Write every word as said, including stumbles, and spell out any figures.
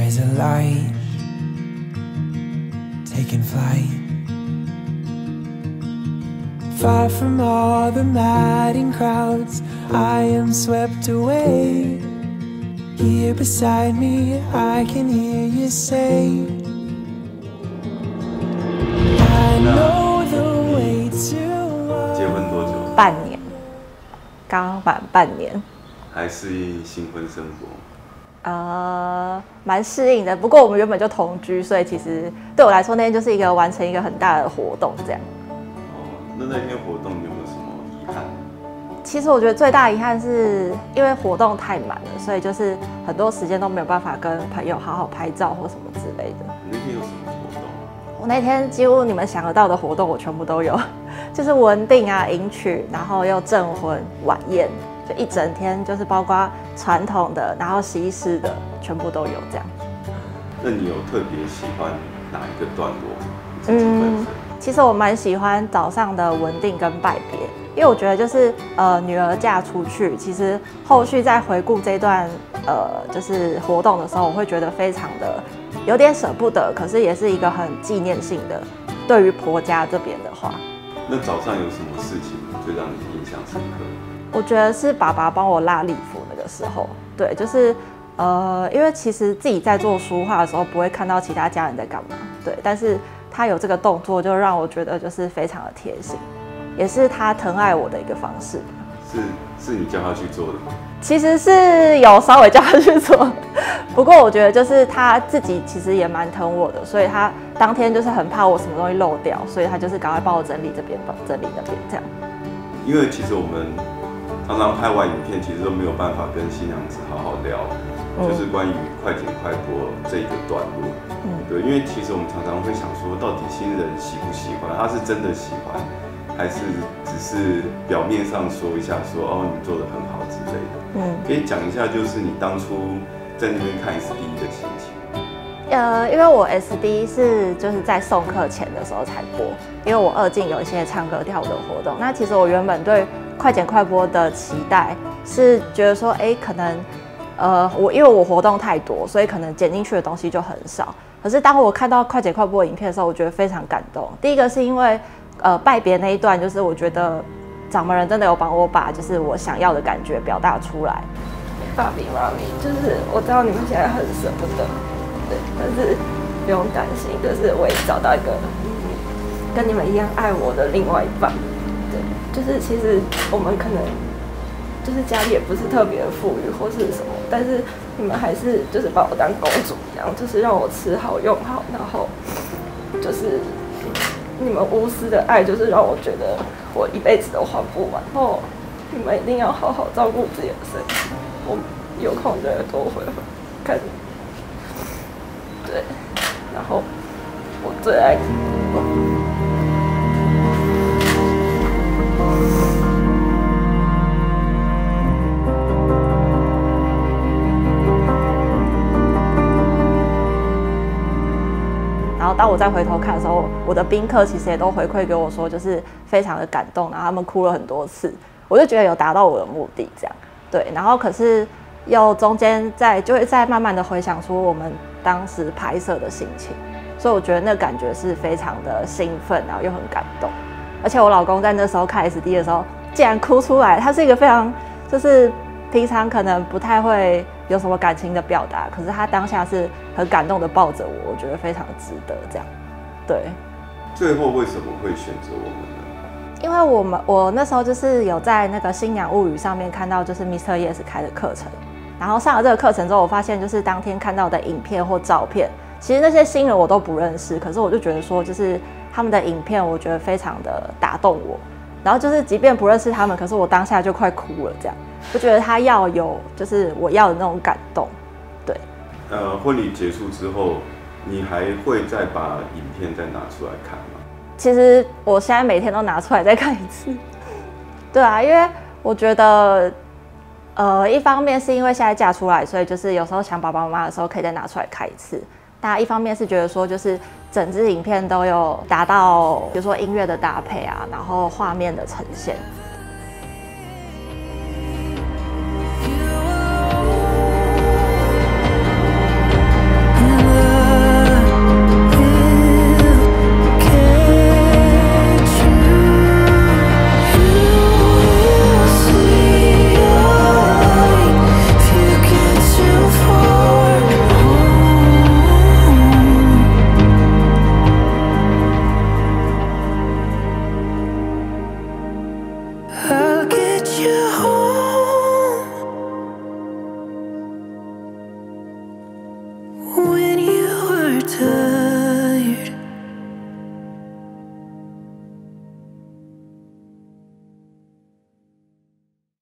There's a light taking flight, far from all the madding crowds. I am swept away. Here beside me, I can hear you say, I know the way to。 结婚多久？ 半年，刚满半年。 还适应新婚生活？ 呃，蛮适应的。不过我们原本就同居，所以其实对我来说那天就是一个完成一个很大的活动，这样。 哦，那那天活动有没有什么遗憾？ 其实我觉得最大遗憾是因为活动太满了，所以就是很多时间都没有办法跟朋友好好拍照或什么之类的。 你那天有什么活动？ 我那天几乎你们想得到的活动我全部都有，就是文定啊、迎娶，然后又证婚、晚宴。就一整天，就是包括传统的，然后西式的，全部都有这样。 那你有特别喜欢哪一个段落？自己本身？ 嗯，其实我蛮喜欢早上的文定跟拜别，因为我觉得就是呃女儿嫁出去，其实后续再回顾这段呃就是活动的时候，我会觉得非常的有点舍不得，可是也是一个很纪念性的。对于婆家这边的话， 那早上有什么事情最让你印象深刻？ 我觉得是爸爸帮我拉礼服那个时候，对，就是呃，因为其实自己在做书画的时候，不会看到其他家人在干嘛，对，但是他有这个动作，就让我觉得就是非常的贴心，也是他疼爱我的一个方式。 是是你叫他去做的吗？ 其实是有稍微叫他去做，不过我觉得就是他自己其实也蛮疼我的，所以他当天就是很怕我什么东西漏掉，所以他就是赶快帮我整理这边，整理那边这样。 因为其实我们常常拍完影片，其实都没有办法跟新娘子好好聊，嗯、就是关于快剪快播这一个段落。嗯，对，因为其实我们常常会想说，到底新人喜不喜欢？他是真的喜欢，还是只是表面上说一下说哦你做得很好之类的？嗯，可以讲一下，就是你当初在那边看 S D 的心情。 呃，因为我 S D 是就是在送课前的时候才播，因为我二进有一些唱歌跳舞的活动。那其实我原本对快剪快播的期待是觉得说，哎，可能呃我因为我活动太多，所以可能剪进去的东西就很少。可是当我看到快剪快播的影片的时候，我觉得非常感动。第一个是因为呃拜别那一段，就是我觉得掌门人真的有帮我把就是我想要的感觉表达出来。 爸比妈咪，就是我知道你们现在很舍不得。对，但是不用担心，就是我也找到一个跟你们一样爱我的另外一半。对，就是其实我们可能就是家里也不是特别的富裕或是什么，但是你们还是就是把我当公主一样，就是让我吃好用好，然后就是你们无私的爱，就是让我觉得我一辈子都还不完。然后你们一定要好好照顾自己的身体，我有空就会多回回看你。对，然后我最爱然后当我再回头看的时候，我的宾客其实也都回馈给我说，就是非常的感动，然后他们哭了很多次，我就觉得有达到我的目的，这样对。然后可是又中间在就会再慢慢的回想出我们当时拍摄的心情，所以我觉得那感觉是非常的兴奋，然后又很感动。而且我老公在那时候看 S D 的时候，竟然哭出来，他是一个非常就是平常可能不太会有什么感情的表达，可是他当下是很感动的抱着我，我觉得非常值得这样。对， 最后为什么会选择我们呢？ 因为我们我那时候就是有在那个新娘物语上面看到就是 Mister Yes 开的课程。然后上了这个课程之后，我发现就是当天看到的影片或照片，其实那些新人我都不认识，可是我就觉得说，就是他们的影片，我觉得非常的打动我。然后就是即便不认识他们，可是我当下就快哭了，这样就觉得他要有就是我要的那种感动。对。 呃，婚礼结束之后，你还会再把影片再拿出来看吗？ 其实我现在每天都拿出来再看一次。对啊，因为我觉得。呃，一方面是因为现在嫁出来，所以就是有时候想爸爸妈妈的时候，可以再拿出来看一次。那一方面是觉得说，就是整支影片都有达到，比如说音乐的搭配啊，然后画面的呈现，